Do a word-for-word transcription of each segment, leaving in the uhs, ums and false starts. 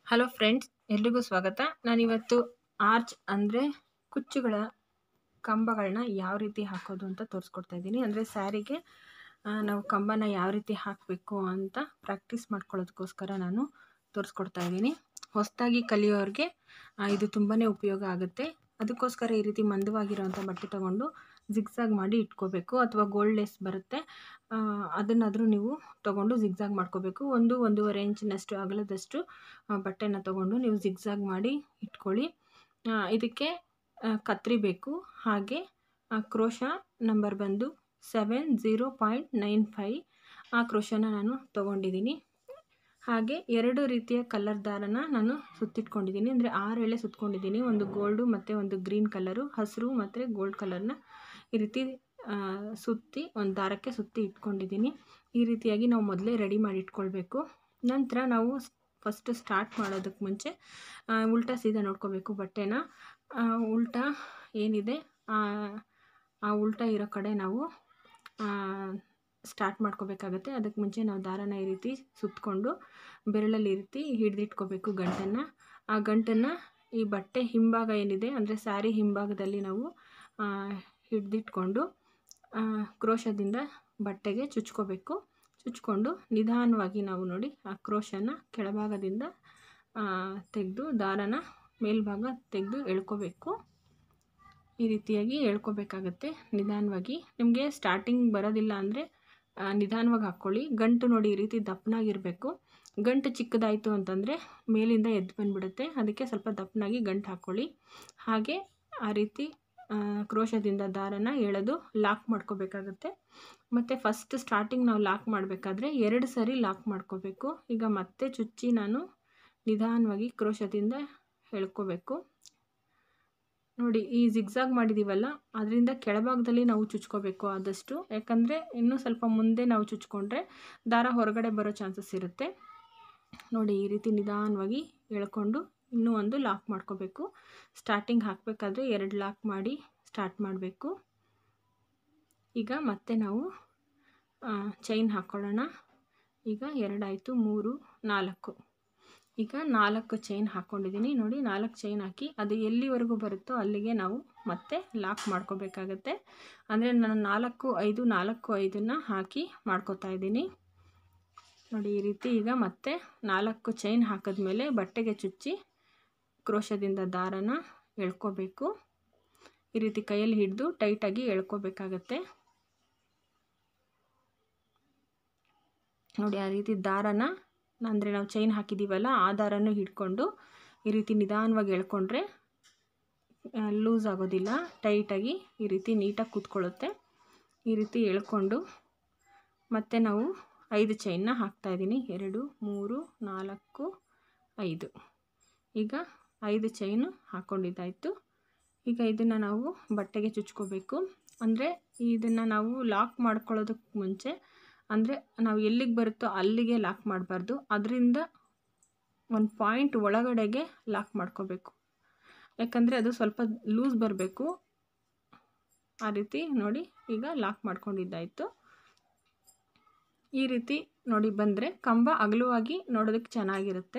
Hello friends, ಎಲ್ರಿಗೂ ಸ್ವಾಗತ. ನಾನಿವತ್ತು ಆರ್ಚ್ ಅಂದರೆ ಕುಚ್ಚುಗಳ ಕಂಬಗಳನ್ನ ಯಾವ ರೀತಿ ಹಾಕೋದು ಅಂತ ತೋರಿಸ್ಕೊಡ್ತಾ ಇದ್ದೀನಿ. ಅಂದರೆ ಸ್ಯಾರಿಗೆ ನಾವು ಕಂಬನ ಯಾವ ರೀತಿ ಹಾಕಬೇಕು ಅಂತ ಪ್ರಾಕ್ಟೀಸ್ ಮಾಡ್ಕೊಳ್ಳೋದಕ್ಕೋಸ್ಕರ ನಾನು ತೋರಿಸ್ಕೊಡ್ತಾ ಇದ್ದೀನಿ. ಹೊಸದಾಗಿ ಕಲಿಯೋರಿಗೆ ಇದು ತುಂಬಾ ಉಪಯೋಗ ಆಗುತ್ತೆ. ಅದಕ್ಕೋಸ್ಕರ ಈ ರೀತಿ ಮಂದವಾಗಿರೋವಂಥ ಬಟ್ಟೆ ತೊಗೊಂಡು ಜಿಗ್ಸಾಗ್ ಮಾಡಿ ಇಟ್ಕೋಬೇಕು, ಅಥವಾ ಗೋಲ್ಡ್ ಲೇಸ್ ಬರುತ್ತೆ ಅದನ್ನಾದರೂ ನೀವು ತೊಗೊಂಡು ಜಿಗ್ಸಾಗ್ ಮಾಡ್ಕೋಬೇಕು. ಒಂದು ಒಂದೂವರೆ ಇಂಚಿನಷ್ಟು ಅಗಲದಷ್ಟು ಬಟ್ಟೆನ ತೊಗೊಂಡು ನೀವು ಜಿಗ್ಸಾಗ್ ಮಾಡಿ ಇಟ್ಕೊಳ್ಳಿ. ಇದಕ್ಕೆ ಕತ್ರಿ ಬೇಕು, ಹಾಗೆ ಕ್ರೋಶ ನಂಬರ್ ಬಂದು seven zero point nine five ಆ ಕ್ರೋಶನ ನಾನು ತೊಗೊಂಡಿದ್ದೀನಿ. ಹಾಗೆ ಎರಡು ರೀತಿಯ ಕಲರ್ ದಾರನ ನಾನು ಸುತ್ತಿಟ್ಕೊಂಡಿದ್ದೀನಿ, ಅಂದರೆ ಆರು ಎಳೆ ಸುತ್ಕೊಂಡಿದ್ದೀನಿ. ಒಂದು ಗೋಲ್ಡು ಮತ್ತು ಒಂದು ಗ್ರೀನ್ ಕಲರು, ಹಸಿರು ಮತ್ತು ಗೋಲ್ಡ್ ಕಲರ್ನ ಈ ರೀತಿ ಸುತ್ತಿ ಒಂದು ದಾರಕ್ಕೆ ಸುತ್ತಿ ಇಟ್ಕೊಂಡಿದ್ದೀನಿ. ಈ ರೀತಿಯಾಗಿ ನಾವು ಮೊದಲೇ ರೆಡಿ ಮಾಡಿ ಇಟ್ಕೊಳ್ಬೇಕು. ನಂತರ ನಾವು ಫಸ್ಟ್ ಸ್ಟಾರ್ಟ್ ಮಾಡೋದಕ್ಕೆ ಮುಂಚೆ ಉಲ್ಟಾ ಸೀದಾ ನೋಡ್ಕೋಬೇಕು. ಬಟ್ಟೆನ ಉಲ್ಟಾ ಏನಿದೆ ಆ ಉಲ್ಟಾ ಇರೋ ಕಡೆ ನಾವು ಸ್ಟಾರ್ಟ್ ಮಾಡ್ಕೋಬೇಕಾಗತ್ತೆ. ಅದಕ್ಕೆ ಮುಂಚೆ ನಾವು ದಾರನ ಈ ರೀತಿ ಸುತ್ತಕೊಂಡು ಬೆರಳಲ್ಲಿ ಈ ರೀತಿ ಹಿಡಿದಿಟ್ಕೋಬೇಕು ಗಂಟನ್ನು. ಆ ಗಂಟನ್ನು ಈ ಬಟ್ಟೆ ಹಿಂಭಾಗ ಏನಿದೆ ಅಂದರೆ ಸ್ಯಾರಿ ಹಿಂಭಾಗದಲ್ಲಿ ನಾವು ಹಿಡಿದಿಟ್ಕೊಂಡು ಕ್ರೋಶದಿಂದ ಬಟ್ಟೆಗೆ ಚುಚ್ಕೋಬೇಕು. ಚುಚ್ಕೊಂಡು ನಿಧಾನವಾಗಿ ನಾವು ನೋಡಿ ಆ ಕ್ರೋಶನ ಕೆಳಭಾಗದಿಂದ ತೆಗೆದು ದಾರನ ಮೇಲ್ಭಾಗ ತೆಗೆದು ಎಳ್ಕೋಬೇಕು. ಈ ರೀತಿಯಾಗಿ ಎಳ್ಕೋಬೇಕಾಗತ್ತೆ ನಿಧಾನವಾಗಿ. ನಿಮಗೆ ಸ್ಟಾರ್ಟಿಂಗ್ ಬರೋದಿಲ್ಲ ಅಂದರೆ ನಿಧಾನವಾಗಿ ಹಾಕ್ಕೊಳ್ಳಿ. ಗಂಟು ನೋಡಿ ಈ ರೀತಿ ದಪ್ಪನಾಗಿರಬೇಕು. ಗಂಟು ಚಿಕ್ಕದಾಯಿತು ಅಂತಂದರೆ ಮೇಲಿಂದ ಎದ್ದು ಬಂದುಬಿಡುತ್ತೆ. ಅದಕ್ಕೆ ಸ್ವಲ್ಪ ದಪ್ಪನಾಗಿ ಗಂಟು ಹಾಕ್ಕೊಳ್ಳಿ. ಹಾಗೆ ಆ ರೀತಿ ಕ್ರೋಶದಿಂದ ದಾರನ ಎಳೆದು ಲಾಕ್ ಮಾಡ್ಕೋಬೇಕಾಗತ್ತೆ. ಮತ್ತು ಫಸ್ಟ್ ಸ್ಟಾರ್ಟಿಂಗ್ ನಾವು ಲಾಕ್ ಮಾಡಬೇಕಾದ್ರೆ ಎರಡು ಸರಿ ಲಾಕ್ ಮಾಡ್ಕೋಬೇಕು. ಈಗ ಮತ್ತೆ ಚುಚ್ಚಿ ನಾನು ನಿಧಾನವಾಗಿ ಕ್ರೋಶದಿಂದ ಎಳ್ಕೋಬೇಕು. ನೋಡಿ, ಈ ಜಿಗ್ಸಾಗ್ ಮಾಡಿದ್ದೀವಲ್ಲ ಅದರಿಂದ ಕೆಳಭಾಗದಲ್ಲಿ ನಾವು ಚುಚ್ಕೋಬೇಕು ಆದಷ್ಟು. ಯಾಕಂದರೆ ಇನ್ನೂ ಸ್ವಲ್ಪ ಮುಂದೆ ನಾವು ಚುಚ್ಕೊಂಡ್ರೆ ದಾರ ಹೊರಗಡೆ ಬರೋ ಚಾನ್ಸಸ್ ಇರುತ್ತೆ. ನೋಡಿ, ಈ ರೀತಿ ನಿಧಾನವಾಗಿ ಎಳ್ಕೊಂಡು ಇನ್ನೂ ಒಂದು ಲಾಕ್ ಮಾಡ್ಕೋಬೇಕು. ಸ್ಟಾರ್ಟಿಂಗ್ ಹಾಕಬೇಕಾದ್ರೆ ಎರಡು ಲಾಕ್ ಮಾಡಿ ಸ್ಟಾರ್ಟ್ ಮಾಡಬೇಕು. ಈಗ ಮತ್ತೆ ನಾವು ಚೈನ್ ಹಾಕ್ಕೊಳ್ಳೋಣ. ಈಗ ಎರಡಾಯಿತು, ಮೂರು, ನಾಲ್ಕು. ಈಗ ನಾಲ್ಕು ಚೈನ್ ಹಾಕ್ಕೊಂಡಿದ್ದೀನಿ. ನೋಡಿ, ನಾಲ್ಕು ಚೈನ್ ಹಾಕಿ ಅದು ಎಲ್ಲಿವರೆಗೂ ಬರುತ್ತೋ ಅಲ್ಲಿಗೆ ನಾವು ಮತ್ತೆ ಲಾಕ್ ಮಾಡ್ಕೋಬೇಕಾಗತ್ತೆ. ಅಂದರೆ ನಾನು ನಾಲ್ಕು ಐದು ನಾಲ್ಕು ಐದನ್ನು ಹಾಕಿ ಮಾಡ್ಕೋತಾ ಇದ್ದೀನಿ. ನೋಡಿ, ಈ ರೀತಿ ಈಗ ಮತ್ತೆ ನಾಲ್ಕು ಚೈನ್ ಹಾಕಿದ್ಮೇಲೆ ಬಟ್ಟೆಗೆ ಚುಚ್ಚಿ ಕ್ರೋಶದಿಂದ ದಾರನ ಎಳ್ಕೋಬೇಕು. ಈ ರೀತಿ ಕೈಯಲ್ಲಿ ಹಿಡಿದು ಟೈಟಾಗಿ ಎಳ್ಕೋಬೇಕಾಗತ್ತೆ. ನೋಡಿ, ಆ ರೀತಿ ದಾರನ ಅಂದರೆ ನಾವು ಚೈನ್ ಹಾಕಿದ್ದೀವಲ್ಲ ಆ ದಾರನೂ ಹಿಡ್ಕೊಂಡು ಈ ರೀತಿ ನಿಧಾನವಾಗಿ ಎಳ್ಕೊಂಡ್ರೆ ಲೂಸ್ ಆಗೋದಿಲ್ಲ. ಟೈಟಾಗಿ ಈ ರೀತಿ ನೀಟಾಗಿ ಕೂತ್ಕೊಳ್ಳುತ್ತೆ. ಈ ರೀತಿ ಎಳ್ಕೊಂಡು ಮತ್ತೆ ನಾವು ಐದು ಚೈನ್ನ ಹಾಕ್ತಾಯಿದ್ದೀನಿ. ಎರಡು, ಮೂರು, ನಾಲ್ಕು, ಐದು. ಈಗ ಐದು ಚೈನು ಹಾಕ್ಕೊಂಡಿದ್ದಾಯಿತು. ಈಗ ಇದನ್ನು ನಾವು ಬಟ್ಟೆಗೆ ಚುಚ್ಕೋಬೇಕು. ಅಂದರೆ ಇದನ್ನು ನಾವು ಲಾಕ್ ಮಾಡ್ಕೊಳ್ಳೋದಕ್ಕೆ ಮುಂಚೆ ಅಂದರೆ ನಾವು ಎಲ್ಲಿಗೆ ಬರುತ್ತೋ ಅಲ್ಲಿಗೆ ಲಾಕ್ ಮಾಡಬಾರ್ದು. ಅದರಿಂದ ಒಂದು ಪಾಯಿಂಟ್ ಒಳಗಡೆಗೆ ಲಾಕ್ ಮಾಡ್ಕೋಬೇಕು. ಯಾಕಂದರೆ ಅದು ಸ್ವಲ್ಪ ಲೂಸ್ ಬರಬೇಕು. ಆ ರೀತಿ ನೋಡಿ, ಈಗ ಲಾಕ್ ಮಾಡ್ಕೊಂಡಿದ್ದಾಯಿತು. ಈ ರೀತಿ ನೋಡಿ ಬಂದರೆ ಕಂಬ ಅಗಲವಾಗಿ ನೋಡೋದಕ್ಕೆ ಚೆನ್ನಾಗಿರುತ್ತೆ.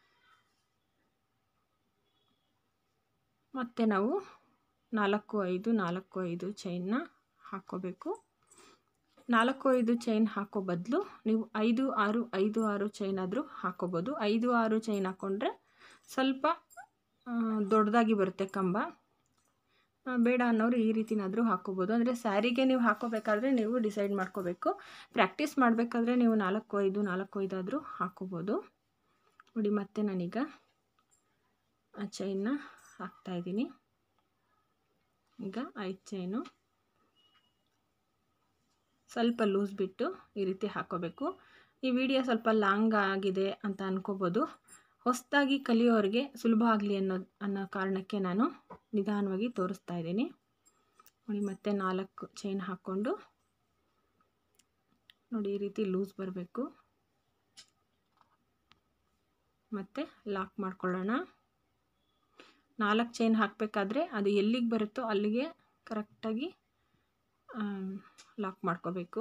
ಮತ್ತು ನಾವು ನಾಲ್ಕು ಐದು ನಾಲ್ಕು ಐದು ಚೈನ್ನ ಹಾಕ್ಕೋಬೇಕು. ನಾಲ್ಕು ಐದು ಚೈನ್ ಹಾಕೋ ಬದಲು ನೀವು ಐದು ಆರು ಐದು ಆರು ಚೈನ್ ಆದರೂ ಹಾಕ್ಕೋಬೋದು. ಐದು ಆರು ಚೈನ್ ಹಾಕ್ಕೊಂಡ್ರೆ ಸ್ವಲ್ಪ ದೊಡ್ಡದಾಗಿ ಬರುತ್ತೆ ಕಂಬ. ಬೇಡ ಅನ್ನೋರು ಈ ರೀತಿನಾದರೂ ಹಾಕ್ಕೋಬೋದು. ಅಂದರೆ ಸ್ಯಾರಿಗೆ ನೀವು ಹಾಕ್ಕೋಬೇಕಾದ್ರೆ ನೀವು ಡಿಸೈಡ್ ಮಾಡ್ಕೋಬೇಕು. ಪ್ರಾಕ್ಟೀಸ್ ಮಾಡಬೇಕಾದ್ರೆ ನೀವು ನಾಲ್ಕು ಐದು ನಾಲ್ಕು ಐದು ಆದರೂ ಹಾಕ್ಕೋಬೋದು. ನೋಡಿ, ಮತ್ತೆ ನಾನೀಗ ಆ ಚೈನ್ನ ಹಾಕ್ತಾಯಿದ್ದೀನಿ. ಈಗ ಐದು ಚೈನು ಸ್ವಲ್ಪ ಲೂಸ್ ಬಿಟ್ಟು ಈ ರೀತಿ ಹಾಕ್ಕೋಬೇಕು. ಈ ವಿಡಿಯೋ ಸ್ವಲ್ಪ ಲಾಂಗ್ ಆಗಿದೆ ಅಂತ ಅನ್ಕೋಬೋದು. ಹೊಸದಾಗಿ ಕಲಿಯೋರಿಗೆ ಸುಲಭ ಆಗಲಿ ಅನ್ನೋ ಅನ್ನೋ ಕಾರಣಕ್ಕೆ ನಾನು ನಿಧಾನವಾಗಿ ತೋರಿಸ್ತಾ ಇದ್ದೀನಿ. ನೋಡಿ, ಮತ್ತೆ ನಾಲ್ಕು ಚೈನ್ ಹಾಕ್ಕೊಂಡು ನೋಡಿ ಈ ರೀತಿ ಲೂಸ್ ಬರಬೇಕು. ಮತ್ತು ಲಾಕ್ ಮಾಡ್ಕೊಳ್ಳೋಣ. ನಾಲ್ಕು ಚೈನ್ ಹಾಕಬೇಕಾದ್ರೆ ಅದು ಎಲ್ಲಿಗೆ ಬರುತ್ತೋ ಅಲ್ಲಿಗೆ ಕರೆಕ್ಟಾಗಿ ಲಾಕ್ ಮಾಡ್ಕೋಬೇಕು.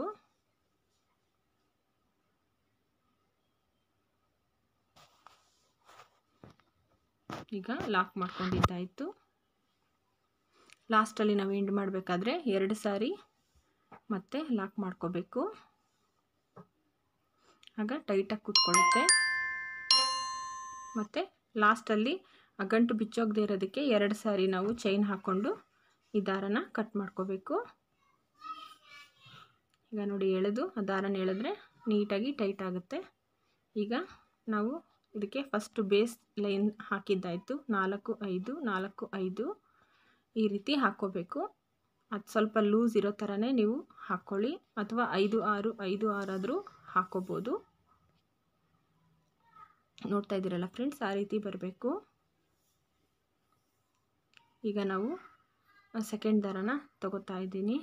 ಈಗ ಲಾಕ್ ಮಾಡ್ಕೊಂಡಿದ್ದಾಯಿತು. ಲಾಸ್ಟಲ್ಲಿ ನಾವು ಎಂಡ್ ಮಾಡಬೇಕಾದ್ರೆ ಎರಡು ಸಾರಿ ಮತ್ತೆ ಲಾಕ್ ಮಾಡ್ಕೋಬೇಕು, ಆಗ ಟೈಟಾಗಿ ಕೂತ್ಕೊಳ್ಳುತ್ತೆ. ಮತ್ತು ಲಾಸ್ಟಲ್ಲಿ ಆ ಗಂಟು ಬಿಚ್ಚೋಗದೆ ಇರೋದಕ್ಕೆ ಎರಡು ಸಾರಿ ನಾವು ಚೈನ್ ಹಾಕ್ಕೊಂಡು ಈ ದಾರನ ಕಟ್ ಮಾಡ್ಕೋಬೇಕು. ಈಗ ನೋಡಿ ಎಳೆದು ಆ ದಾರನ ಎಳೆದ್ರೆ ನೀಟಾಗಿ ಟೈಟ್ ಆಗುತ್ತೆ. ಈಗ ನಾವು ಇದಕ್ಕೆ ಫಸ್ಟ್ ಬೇಸ್ ಲೈನ್ ಹಾಕಿದ್ದಾಯಿತು. ನಾಲ್ಕು ಐದು ನಾಲ್ಕು ಐದು ಈ ರೀತಿ ಹಾಕ್ಕೋಬೇಕು. ಅದು ಸ್ವಲ್ಪ ಲೂಸ್ ಇರೋ ಥರನೇ ನೀವು ಹಾಕ್ಕೊಳ್ಳಿ, ಅಥವಾ ಐದು ಆರು ಐದು ಆರಾದರೂ ಹಾಕ್ಕೋಬೋದು. ನೋಡ್ತಾ ಇದ್ದೀರಲ್ಲ ಫ್ರೆಂಡ್ಸ್, ಆ ರೀತಿ ಬರಬೇಕು. ಈಗ ನಾವು ಸೆಕೆಂಡ್ ದಾರನ ತಗೋತಾ ಇದ್ದೀನಿ.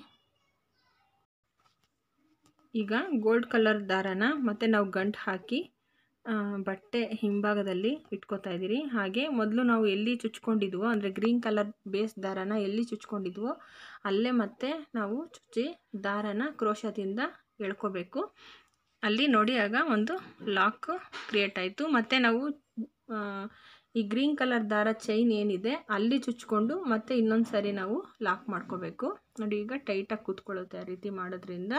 ಈಗ ಗೋಲ್ಡ್ ಕಲರ್ ದಾರನ ಮತ್ತೆ ನಾವು ಗಂಟು ಹಾಕಿ ಬಟ್ಟೆ ಹಿಂಭಾಗದಲ್ಲಿ ಇಟ್ಕೋತಾ ಇದ್ದೀರಿ. ಹಾಗೆ ಮೊದಲು ನಾವು ಎಲ್ಲಿ ಚುಚ್ಕೊಂಡಿದ್ವೋ ಅಂದರೆ ಗ್ರೀನ್ ಕಲರ್ ಬೇಸ್ ದಾರನ ಎಲ್ಲಿ ಚುಚ್ಕೊಂಡಿದ್ವೋ ಅಲ್ಲೇ ಮತ್ತೆ ನಾವು ಚುಚ್ಚಿ ದಾರನ ಕ್ರೋಶದಿಂದ ಎಳ್ಕೋಬೇಕು. ಅಲ್ಲಿ ನೋಡಿ ಆಗ ಒಂದು ಲಾಕ್ ಕ್ರಿಯೇಟ್ ಆಯಿತು. ಮತ್ತು ನಾವು ಈ ಗ್ರೀನ್ ಕಲರ್ ದಾರ ಚೈನ್ ಏನಿದೆ ಅಲ್ಲಿ ಚುಚ್ಕೊಂಡು ಮತ್ತೆ ಇನ್ನೊಂದು ಸಾರಿ ನಾವು ಲಾಕ್ ಮಾಡ್ಕೋಬೇಕು. ನೋಡಿ ಈಗ ಟೈಟಾಗಿ ಕೂತ್ಕೊಳ್ಳುತ್ತೆ ಆ ರೀತಿ ಮಾಡೋದ್ರಿಂದ.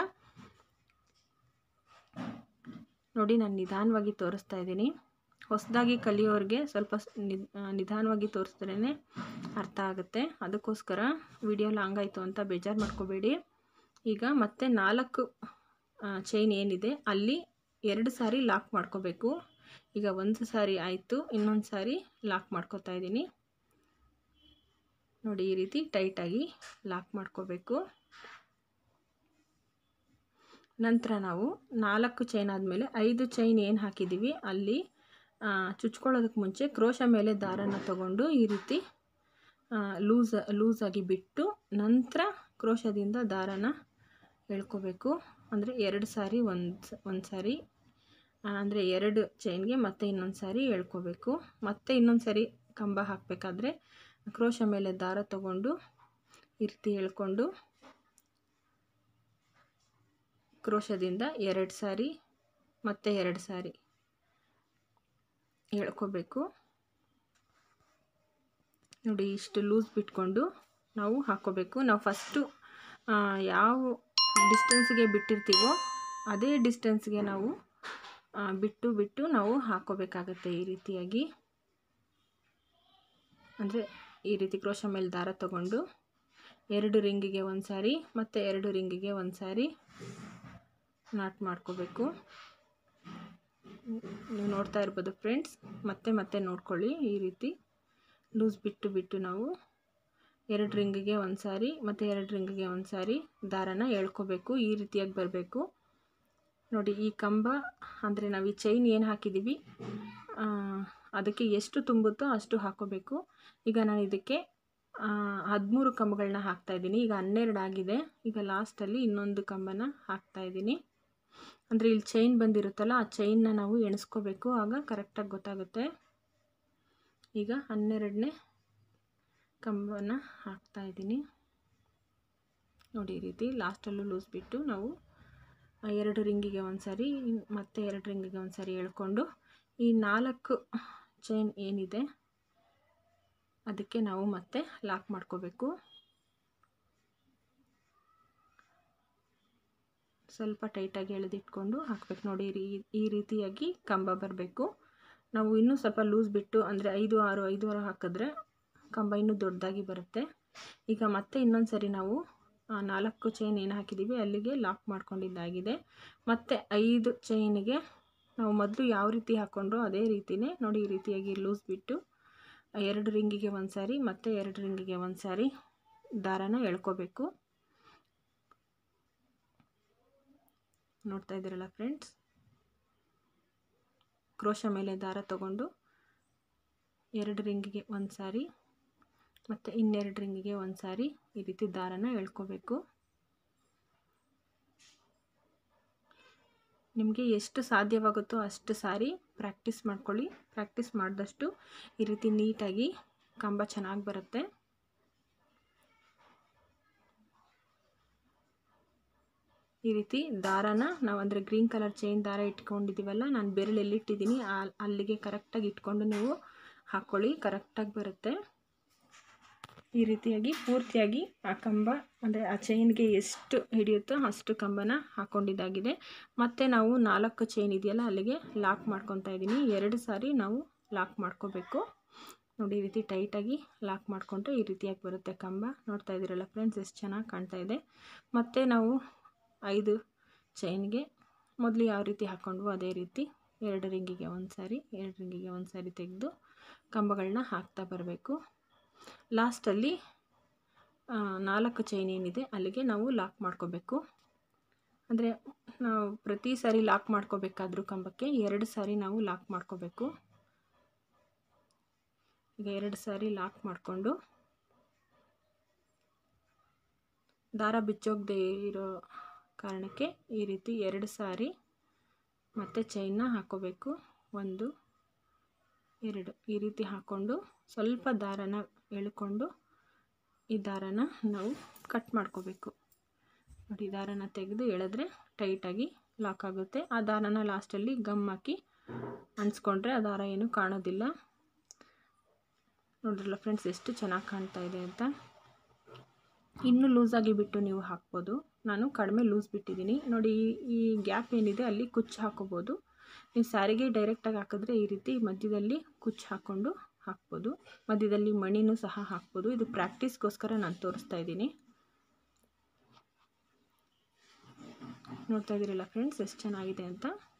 ನೋಡಿ ನಾನು ನಿಧಾನವಾಗಿ ತೋರಿಸ್ತಾ ಇದ್ದೀನಿ. ಹೊಸದಾಗಿ ಕಲಿಯೋರಿಗೆ ಸ್ವಲ್ಪ ನಿಧಾನವಾಗಿ ತೋರಿಸಿದ್ರೇ ಅರ್ಥ ಆಗುತ್ತೆ. ಅದಕ್ಕೋಸ್ಕರ ವಿಡಿಯೋ ಲಾಂಗ್ ಆಯಿತು ಅಂತ ಬೇಜಾರು ಮಾಡ್ಕೋಬೇಡಿ. ಈಗ ಮತ್ತೆ ನಾಲ್ಕು ಚೈನ್ ಏನಿದೆ ಅಲ್ಲಿ ಎರಡು ಸಾರಿ ಲಾಕ್ ಮಾಡ್ಕೋಬೇಕು. ಈಗ ಒಂದು ಸಾರಿ ಆಯಿತು, ಇನ್ನೊಂದು ಸಾರಿ ಲಾಕ್ ಮಾಡ್ಕೋತಾ ಇದ್ದೀನಿ. ನೋಡಿ ಈ ರೀತಿ ಟೈಟಾಗಿ ಲಾಕ್ ಮಾಡ್ಕೋಬೇಕು. ನಂತರ ನಾವು ನಾಲ್ಕು ಚೈನ್ ಆದಮೇಲೆ ಐದು ಚೈನ್ ಏನು ಹಾಕಿದ್ದೀವಿ ಅಲ್ಲಿ ಚುಚ್ಕೊಳ್ಳೋದಕ್ಕೆ ಮುಂಚೆ ಕ್ರೋಶ ಮೇಲೆ ದಾರನ ತಗೊಂಡು ಈ ರೀತಿ ಲೂಸ್ ಲೂಸಾಗಿ ಬಿಟ್ಟು ನಂತರ ಕ್ರೋಶದಿಂದ ದಾರನ ಎಳ್ಕೋಬೇಕು. ಅಂದರೆ ಎರಡು ಸಾರಿ ಒಂದು ಒಂದು ಸಾರಿ ಅಂದರೆ ಎರಡು ಚೈನ್ಗೆ ಮತ್ತೆ ಇನ್ನೊಂದು ಸಾರಿ ಎಳ್ಕೋಬೇಕು. ಮತ್ತೆ ಇನ್ನೊಂದು ಸಾರಿ ಕಂಬ ಹಾಕಬೇಕಾದ್ರೆ ಕ್ರೋಶ ಮೇಲೆ ದಾರ ತಗೊಂಡು ಈ ರೀತಿ ಎಳ್ಕೊಂಡು ಕ್ರೋಶದಿಂದ ಎರಡು ಸಾರಿ ಮತ್ತೆ ಎರಡು ಸಾರಿ ಎಳ್ಕೋಬೇಕು. ನೋಡಿ ಇಷ್ಟು ಲೂಸ್ ಬಿಟ್ಕೊಂಡು ನಾವು ಹಾಕ್ಕೋಬೇಕು. ನಾವು ಫಸ್ಟು ಯಾವ ಡಿಸ್ಟೆನ್ಸ್ಗೆ ಬಿಟ್ಟಿರ್ತೀವೋ ಅದೇ ಡಿಸ್ಟೆನ್ಸ್ಗೆ ನಾವು ಬಿಟ್ಟು ಬಿಟ್ಟು ನಾವು ಹಾಕ್ಕೋಬೇಕಾಗತ್ತೆ. ಈ ರೀತಿಯಾಗಿ ಅಂದರೆ ಈ ರೀತಿ ಕ್ರೋಶ ಮೇಲೆ ದಾರ ತಗೊಂಡು ಎರಡು ರಿಂಗಿಗೆ ಒಂದು ಸಾರಿ ಮತ್ತು ಎರಡು ರಿಂಗಿಗೆ ಒಂದು ಸಾರಿ ನಾಟ್ ಮಾಡ್ಕೋಬೇಕು. ನೀವು ನೋಡ್ತಾ ಇರ್ಬೋದು ಫ್ರೆಂಡ್ಸ್, ಮತ್ತೆ ಮತ್ತೆ ನೋಡ್ಕೊಳ್ಳಿ. ಈ ರೀತಿ ಲೂಸ್ ಬಿಟ್ಟು ಬಿಟ್ಟು ನಾವು ಎರಡು ರಿಂಗಿಗೆ ಒಂದು ಸಾರಿ ಮತ್ತು ಎರಡು ರಿಂಗಿಗೆ ಒಂದು ಸಾರಿ ದಾರನ ಎಳ್ಕೋಬೇಕು. ಈ ರೀತಿಯಾಗಿ ಬರಬೇಕು. ನೋಡಿ ಈ ಕಂಬ ಅಂದರೆ ನಾವು ಈ ಚೈನ್ ಏನು ಹಾಕಿದ್ದೀವಿ ಅದಕ್ಕೆ ಎಷ್ಟು ತುಂಬುತ್ತೋ ಅಷ್ಟು ಹಾಕ್ಕೋಬೇಕು. ಈಗ ನಾನು ಇದಕ್ಕೆ ಹದಿಮೂರು ಕಂಬಗಳನ್ನ ಹಾಕ್ತಾಯಿದ್ದೀನಿ. ಈಗ ಹನ್ನೆರಡು ಆಗಿದೆ. ಈಗ ಲಾಸ್ಟಲ್ಲಿ ಇನ್ನೊಂದು ಕಂಬನ ಹಾಕ್ತಾಯಿದ್ದೀನಿ. ಅಂದರೆ ಇಲ್ಲಿ ಚೈನ್ ಬಂದಿರುತ್ತಲ್ಲ ಆ ಚೈನ್ನ ನಾವು ಎಣಿಸ್ಕೋಬೇಕು, ಆಗ ಕರೆಕ್ಟಾಗಿ ಗೊತ್ತಾಗುತ್ತೆ. ಈಗ ಹನ್ನೆರಡನೇ ಕಂಬನ ಹಾಕ್ತಾಯಿದ್ದೀನಿ. ನೋಡಿ ಈ ರೀತಿ ಲಾಸ್ಟಲ್ಲೂ ಲೂಸ್ ಬಿಟ್ಟು ನಾವು ಎರಡು ರಿಂಗಿಗೆ ಒಂದು ಸಾರಿ ಮತ್ತು ಎರಡು ರಿಂಗಿಗೆ ಒಂದು ಸಾರಿ ಎಳ್ಕೊಂಡು ಈ ನಾಲ್ಕು ಚೈನ್ ಏನಿದೆ ಅದಕ್ಕೆ ನಾವು ಮತ್ತೆ ಲಾಕ್ ಮಾಡ್ಕೋಬೇಕು. ಸ್ವಲ್ಪ ಟೈಟಾಗಿ ಎಳೆದಿಟ್ಕೊಂಡು ಹಾಕಬೇಕು. ನೋಡಿ ಈ ರೀತಿಯಾಗಿ ಕಂಬ ಬರಬೇಕು. ನಾವು ಇನ್ನೂ ಸ್ವಲ್ಪ ಲೂಸ್ ಬಿಟ್ಟು ಅಂದರೆ ಐದು ಆರು ಐದು ಆರು ಹಾಕಿದ್ರೆ ಕಂಬ ಇನ್ನೂ ದೊಡ್ಡದಾಗಿ ಬರುತ್ತೆ. ಈಗ ಮತ್ತೆ ಇನ್ನೊಂದು ಸರಿ ನಾವು ನಾಲ್ಕು ಚೈನ್ ಏನು ಹಾಕಿದ್ದೀವಿ ಅಲ್ಲಿಗೆ ಲಾಕ್ ಮಾಡ್ಕೊಂಡಿದ್ದಾಗಿದೆ. ಮತ್ತು ಐದು ಚೈನಿಗೆ ನಾವು ಮೊದಲು ಯಾವ ರೀತಿ ಹಾಕ್ಕೊಂಡ್ರೋ ಅದೇ ರೀತಿಯೇ ನೋಡಿ ಈ ರೀತಿಯಾಗಿ ಲೂಸ್ ಬಿಟ್ಟು ಎರಡು ರಿಂಗಿಗೆ ಒಂದು ಸಾರಿ ಮತ್ತು ಎರಡು ರಿಂಗಿಗೆ ಒಂದು ಸಾರಿ ದಾರನ ಎಳ್ಕೋಬೇಕು. ನೋಡ್ತಾ ಇದ್ದೀರಲ್ಲ ಫ್ರೆಂಡ್ಸ್, ಕ್ರೋಶ ಮೇಲೆ ದಾರ ತಗೊಂಡು ಎರಡು ರಿಂಗಿಗೆ ಒಂದು ಸಾರಿ ಮತ್ತು ಇನ್ನೆರಡು ರಿಂಗಿಗೆ ಒಂದು ಸಾರಿ ಈ ರೀತಿ ದಾರನ ಎಳ್ಕೋಬೇಕು. ನಿಮಗೆ ಎಷ್ಟು ಸಾಧ್ಯವಾಗುತ್ತೋ ಅಷ್ಟು ಸಾರಿ ಪ್ರಾಕ್ಟೀಸ್ ಮಾಡ್ಕೊಳ್ಳಿ. ಪ್ರಾಕ್ಟೀಸ್ ಮಾಡಿದಷ್ಟು ಈ ರೀತಿ ನೀಟಾಗಿ ಕಂಬ ಚೆನ್ನಾಗಿ ಬರುತ್ತೆ. ಈ ರೀತಿ ದಾರನ ನಾವು ಅಂದರೆ ಗ್ರೀನ್ ಕಲರ್ ಚೈನ್ ದಾರ ಇಟ್ಕೊಂಡಿದ್ದೀವಲ್ಲ, ನಾನು ಬೆರಳು ಎಲ್ಲಿಟ್ಟಿದ್ದೀನಿ ಅಲ್ಲಿಗೆ ಕರೆಕ್ಟಾಗಿ ಇಟ್ಕೊಂಡು ನೀವು ಹಾಕ್ಕೊಳ್ಳಿ, ಕರೆಕ್ಟಾಗಿ ಬರುತ್ತೆ. ಈ ರೀತಿಯಾಗಿ ಪೂರ್ತಿಯಾಗಿ ಆ ಕಂಬ ಅಂದರೆ ಆ ಚೈನ್ಗೆ ಎಷ್ಟು ಹಿಡಿಯುತ್ತೋ ಅಷ್ಟು ಕಂಬನ ಹಾಕ್ಕೊಂಡಿದ್ದಾಗಿದೆ. ಮತ್ತು ನಾವು ನಾಲ್ಕು ಚೈನ್ ಇದೆಯಲ್ಲ ಅಲ್ಲಿಗೆ ಲಾಕ್ ಮಾಡ್ಕೊತಾ ಇದ್ದೀನಿ. ಎರಡು ಸಾರಿ ನಾವು ಲಾಕ್ ಮಾಡ್ಕೋಬೇಕು ನೋಡಿ. ಈ ರೀತಿ ಟೈಟಾಗಿ ಲಾಕ್ ಮಾಡಿಕೊಂಡ್ರೆ ಈ ರೀತಿಯಾಗಿ ಬರುತ್ತೆ ಕಂಬ. ನೋಡ್ತಾ ಇದ್ದೀರಲ್ಲ ಫ್ರೆಂಡ್ಸ್, ಎಷ್ಟು ಚೆನ್ನಾಗಿ ಕಾಣ್ತಾ ಇದೆ. ಮತ್ತು ನಾವು ಐದು ಚೈನ್ಗೆ ಮೊದಲು ಯಾವ ರೀತಿ ಹಾಕ್ಕೊಂಡ್ವೋ ಅದೇ ರೀತಿ ಎರಡು ರಿಂಗಿಗೆ ಒಂದು ಸಾರಿ ಎರಡು ರಿಂಗಿಗೆ ಒಂದು ಸಾರಿ ತೆಗೆದು ಕಂಬಗಳನ್ನ ಹಾಕ್ತಾ ಬರಬೇಕು. ಲಾಸ್ಟಲ್ಲಿ ನಾಲ್ಕು ಚೈನ್ ಏನಿದೆ ಅಲ್ಲಿಗೆ ನಾವು ಲಾಕ್ ಮಾಡ್ಕೋಬೇಕು. ಅಂದರೆ ನಾವು ಪ್ರತಿ ಸಾರಿ ಲಾಕ್ ಮಾಡ್ಕೋಬೇಕಾದ್ರೂ ಕಂಬಕ್ಕೆ ಎರಡು ಸಾರಿ ನಾವು ಲಾಕ್ ಮಾಡ್ಕೋಬೇಕು. ಈಗ ಎರಡು ಸಾರಿ ಲಾಕ್ ಮಾಡಿಕೊಂಡು ದಾರ ಬಿಚ್ಚೋಗದೆ ಇರೋ ಕಾರಣಕ್ಕೆ ಈ ರೀತಿ ಎರಡು ಸಾರಿ ಮತ್ತೆ ಚೈನ್ನ ಹಾಕ್ಕೋಬೇಕು. ಒಂದು ಎರಡು ಈ ರೀತಿ ಹಾಕ್ಕೊಂಡು ಸ್ವಲ್ಪ ದಾರನ ಎಳ್ಕೊಂಡು ಈ ದಾರನ ನಾವು ಕಟ್ ಮಾಡ್ಕೋಬೇಕು ನೋಡಿ. ದಾರನ ತೆಗೆದು ಎಳೆದ್ರೆ ಟೈಟಾಗಿ ಲಾಕ್ ಆಗುತ್ತೆ. ಆ ದಾರನ ಲಾಸ್ಟಲ್ಲಿ ಗಮ್ ಹಾಕಿ ಅಂಟಿಸ್ಕೊಂಡ್ರೆ ಆ ದಾರ ಏನು ಕಾಣೋದಿಲ್ಲ. ನೋಡ್ರಲ್ಲ ಫ್ರೆಂಡ್ಸ್, ಎಷ್ಟು ಚೆನ್ನಾಗಿ ಕಾಣ್ತಾ ಇದೆ ಅಂತ. ಇನ್ನೂ ಲೂಸಾಗಿ ಬಿಟ್ಟು ನೀವು ಹಾಕ್ಬೋದು. ನಾನು ಕಡಿಮೆ ಲೂಸ್ ಬಿಟ್ಟಿದ್ದೀನಿ ನೋಡಿ. ಈ ಗ್ಯಾಪ್ ಏನಿದೆ ಅಲ್ಲಿ ಕುಚ್ಚು ಹಾಕೋಬೋದು. ನೀವು ಸ್ಯಾರಿಗೆ ಡೈರೆಕ್ಟಾಗಿ ಹಾಕಿದ್ರೆ ಈ ರೀತಿ ಮಧ್ಯದಲ್ಲಿ ಕುಚ್ಚು ಹಾಕ್ಕೊಂಡು ಹಾಕ್ಬೋದು. ಮಧ್ಯದಲ್ಲಿ ಮಣಿನೂ ಸಹ ಹಾಕ್ಬೋದು. ಇದು ಪ್ರಾಕ್ಟೀಸ್ಗೋಸ್ಕರ ನಾನು ತೋರಿಸ್ತಾ ಇದ್ದೀನಿ. ನೋಡ್ತಾ ಇದ್ದೀರಲ್ಲ ಫ್ರೆಂಡ್ಸ್, ಎಷ್ಟು ಚೆನ್ನಾಗಿದೆ ಅಂತ.